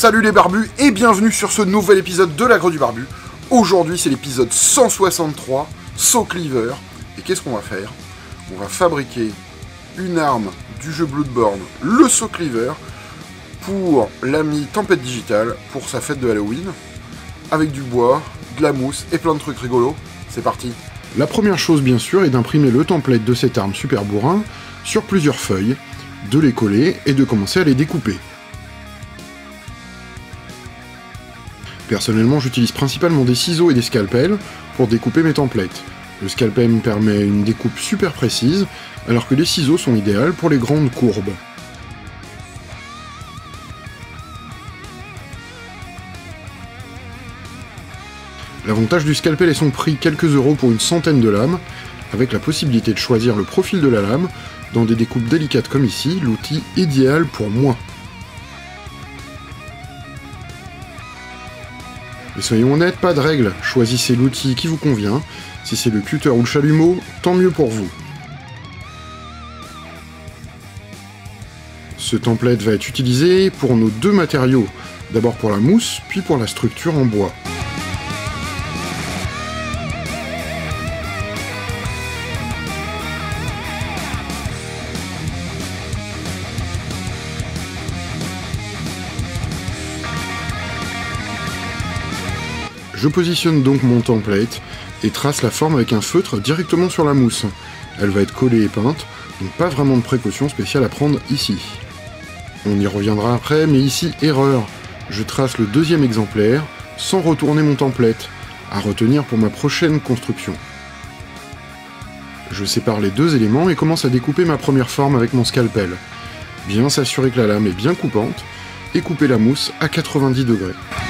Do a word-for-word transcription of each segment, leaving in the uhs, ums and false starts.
Salut les barbus et bienvenue sur ce nouvel épisode de l'Agro du Barbu. Aujourd'hui c'est l'épisode cent soixante-trois, Saw Cleaver. Et qu'est-ce qu'on va faire? On va fabriquer une arme du jeu Bloodborne, le Saw Cleaver, pour l'ami Tempête Digital, pour sa fête de Halloween, avec du bois, de la mousse et plein de trucs rigolos. C'est parti. La première chose bien sûr est d'imprimer le template de cette arme super bourrin sur plusieurs feuilles, de les coller et de commencer à les découper. Personnellement, j'utilise principalement des ciseaux et des scalpels pour découper mes templates. Le scalpel me permet une découpe super précise, alors que les ciseaux sont idéaux pour les grandes courbes. L'avantage du scalpel est son prix, quelques euros pour une centaine de lames, avec la possibilité de choisir le profil de la lame. Dans des découpes délicates comme ici, l'outil idéal pour moi. Et soyons honnêtes, pas de règle, choisissez l'outil qui vous convient. Si c'est le cutter ou le chalumeau, tant mieux pour vous. Ce template va être utilisé pour nos deux matériaux, d'abord pour la mousse, puis pour la structure en bois. Je positionne donc mon template et trace la forme avec un feutre directement sur la mousse. Elle va être collée et peinte, donc pas vraiment de précaution spéciale à prendre ici. On y reviendra après, mais ici, erreur. Je trace le deuxième exemplaire sans retourner mon template, à retenir pour ma prochaine construction. Je sépare les deux éléments et commence à découper ma première forme avec mon scalpel. Bien s'assurer que la lame est bien coupante et couper la mousse à quatre-vingt-dix degrés.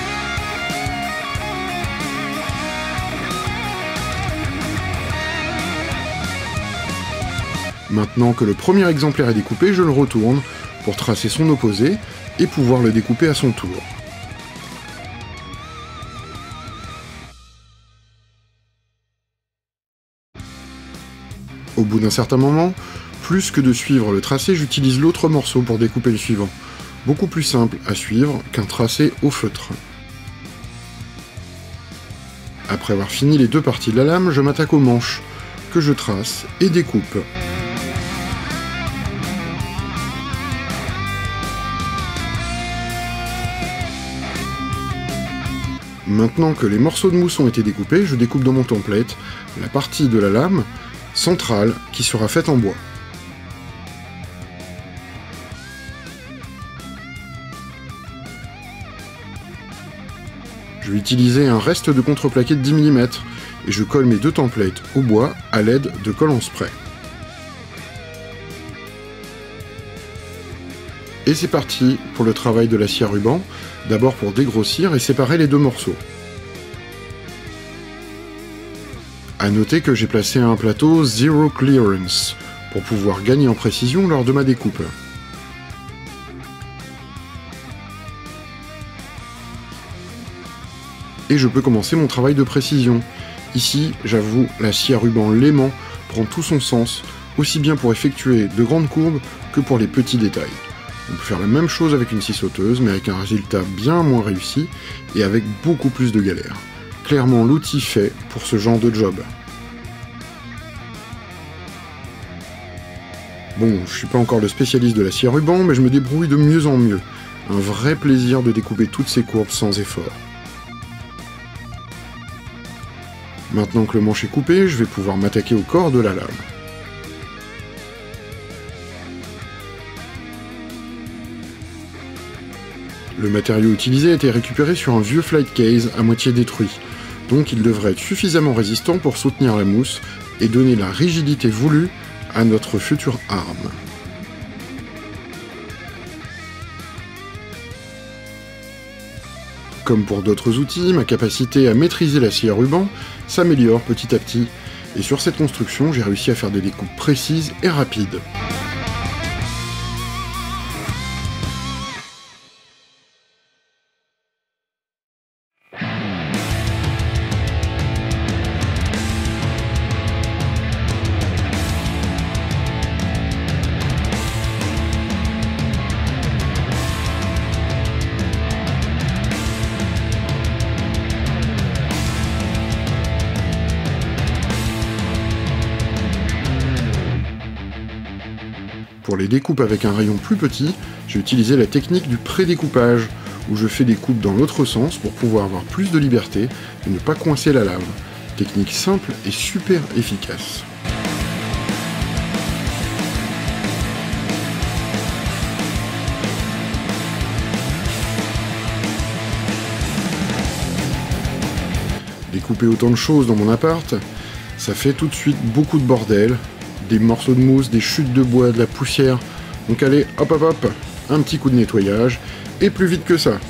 Maintenant que le premier exemplaire est découpé, je le retourne pour tracer son opposé et pouvoir le découper à son tour. Au bout d'un certain moment, plus que de suivre le tracé, j'utilise l'autre morceau pour découper le suivant. Beaucoup plus simple à suivre qu'un tracé au feutre. Après avoir fini les deux parties de la lame, je m'attaque aux manches, que je trace et découpe. Maintenant que les morceaux de mousse ont été découpés, je découpe dans mon template la partie de la lame centrale qui sera faite en bois. Je vais utiliser un reste de contreplaqué de dix millimètres et je colle mes deux templates au bois à l'aide de colle en spray. Et c'est parti pour le travail de la scie à ruban, d'abord pour dégrossir et séparer les deux morceaux. A noter que j'ai placé un plateau Zero Clearance pour pouvoir gagner en précision lors de ma découpe. Et je peux commencer mon travail de précision. Ici, j'avoue, la scie à ruban l'aimant prend tout son sens, aussi bien pour effectuer de grandes courbes que pour les petits détails. On peut faire la même chose avec une scie sauteuse, mais avec un résultat bien moins réussi et avec beaucoup plus de galères. Clairement l'outil fait pour ce genre de job. Bon, je suis pas encore le spécialiste de la scie à ruban, mais je me débrouille de mieux en mieux. Un vrai plaisir de découper toutes ces courbes sans effort. Maintenant que le manche est coupé, je vais pouvoir m'attaquer au corps de la lame. Le matériau utilisé a été récupéré sur un vieux flight case à moitié détruit, donc il devrait être suffisamment résistant pour soutenir la mousse et donner la rigidité voulue à notre future arme. Comme pour d'autres outils, ma capacité à maîtriser la scie à ruban s'améliore petit à petit, et sur cette construction, j'ai réussi à faire des découpes précises et rapides. Pour les découpes avec un rayon plus petit, j'ai utilisé la technique du pré-découpage, où je fais des coupes dans l'autre sens pour pouvoir avoir plus de liberté et ne pas coincer la lame. Technique simple et super efficace. Découper autant de choses dans mon appart, ça fait tout de suite beaucoup de bordel. Des morceaux de mousse, des chutes de bois, de la poussière. Donc allez, hop hop hop, un petit coup de nettoyage, et plus vite que ça.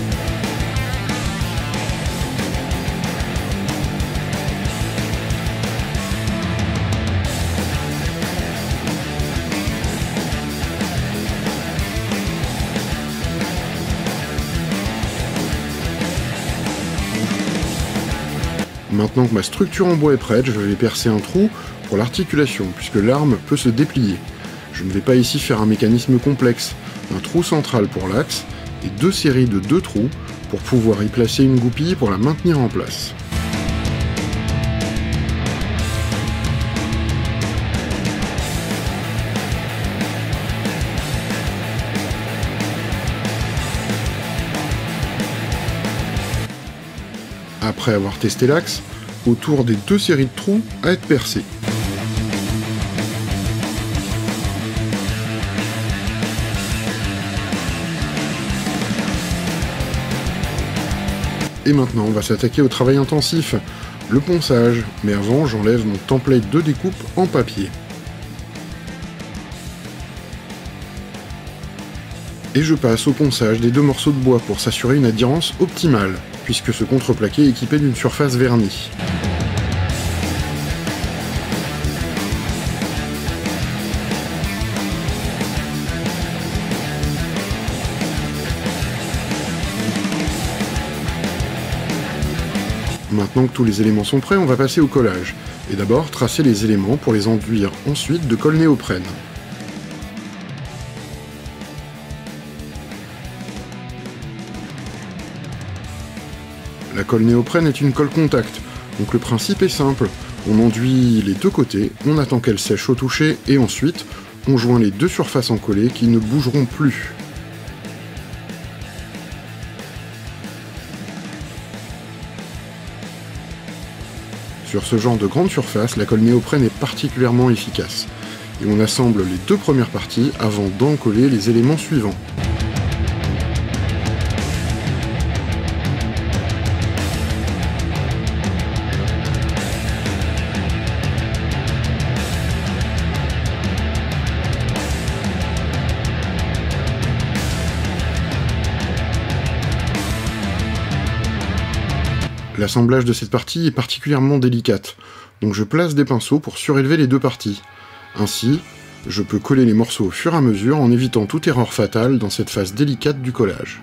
Maintenant que ma structure en bois est prête, je vais percer un trou pour l'articulation, puisque l'arme peut se déplier. Je ne vais pas ici faire un mécanisme complexe, un trou central pour l'axe, et deux séries de deux trous pour pouvoir y placer une goupille pour la maintenir en place. Après avoir testé l'axe, autour des deux séries de trous à être percés. Et maintenant, on va s'attaquer au travail intensif, le ponçage, mais avant, j'enlève mon template de découpe en papier. Et je passe au ponçage des deux morceaux de bois pour s'assurer une adhérence optimale, puisque ce contreplaqué est équipé d'une surface vernie. Maintenant que tous les éléments sont prêts, on va passer au collage. Et d'abord, tracer les éléments pour les enduire ensuite de colle néoprène. La colle néoprène est une colle contact, donc le principe est simple. On enduit les deux côtés, on attend qu'elle sèche au toucher, et ensuite, on joint les deux surfaces encollées qui ne bougeront plus. Sur ce genre de grande surface, la colle néoprène est particulièrement efficace. Et on assemble les deux premières parties avant d'encoller les éléments suivants. L'assemblage de cette partie est particulièrement délicate, donc je place des pinceaux pour surélever les deux parties. Ainsi, je peux coller les morceaux au fur et à mesure en évitant toute erreur fatale dans cette phase délicate du collage.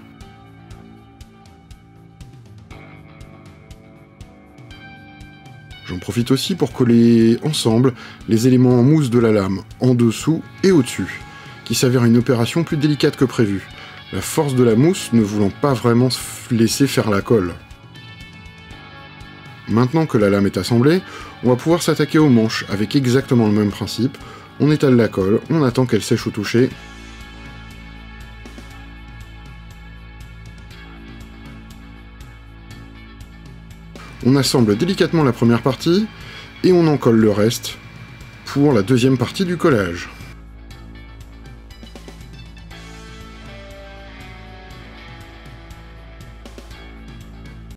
J'en profite aussi pour coller ensemble les éléments en mousse de la lame, en dessous et au-dessus, qui s'avère une opération plus délicate que prévu, la force de la mousse ne voulant pas vraiment laisser faire la colle. Maintenant que la lame est assemblée, on va pouvoir s'attaquer aux manches avec exactement le même principe. On étale la colle, on attend qu'elle sèche au toucher. On assemble délicatement la première partie et on en colle le reste pour la deuxième partie du collage.